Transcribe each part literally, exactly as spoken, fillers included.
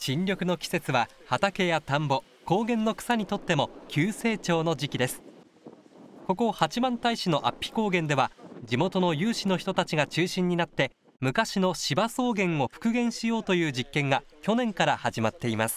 新緑の季節は畑や田んぼ、高原の草にとっても急成長の時期です。ここ八幡平市の安比高原では地元の有志の人たちが中心になって昔の芝草原を復元しようという実験が去年から始まっています。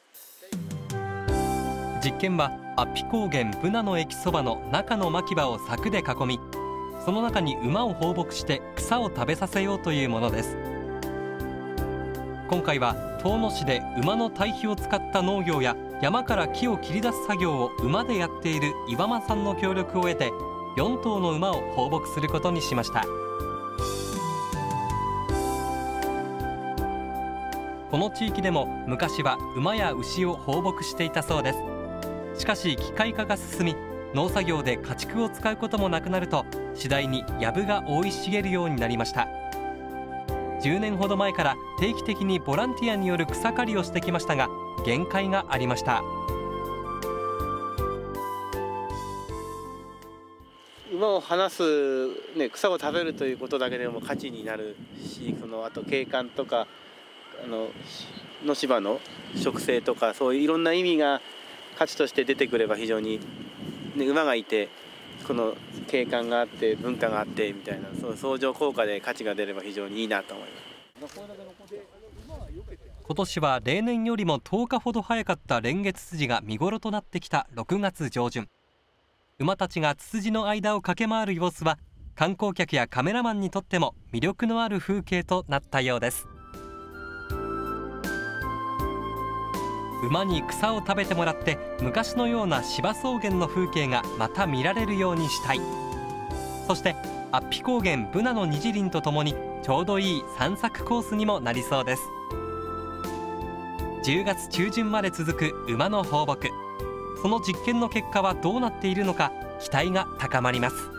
実験は安比高原ブナの駅そばの中の牧場を柵で囲み、その中に馬を放牧して草を食べさせようというものです。今回は遠野市で馬の堆肥を使った農業や山から木を切り出す作業を馬でやっている岩間さんの協力を得てよん頭の馬を放牧することにしました。この地域でも昔は馬や牛を放牧していたそうです。しかし機械化が進み、農作業で家畜を使うこともなくなると次第に藪が生い茂るようになりました。じゅうねんほど前から定期的にボランティアによる草刈りをしてきましたが限界がありました。 馬を放す、ね、草を食べるということだけでも価値になるし、そのあと景観とかあの野芝の植生とかそういういろんな意味が価値として出てくれば非常に、ね、馬がいてこの景観があって文化があってみたいなそう相乗効果で価値が出れば非常にいいなと思います。 今年は例年よりもとおかほど早かったレンゲツツジが見頃となってきたろくがつ上旬、馬たちがツツジの間を駆け回る様子は観光客やカメラマンにとっても魅力のある風景となったようです。馬に草を食べてもらって昔のような芝草原の風景がまた見られるようにしたい。そして安比高原ブナの虹林とともにちょうどいい散策コースにもなりそうです。じゅうがつ中旬まで続く馬の放牧、その実験の結果はどうなっているのか期待が高まります。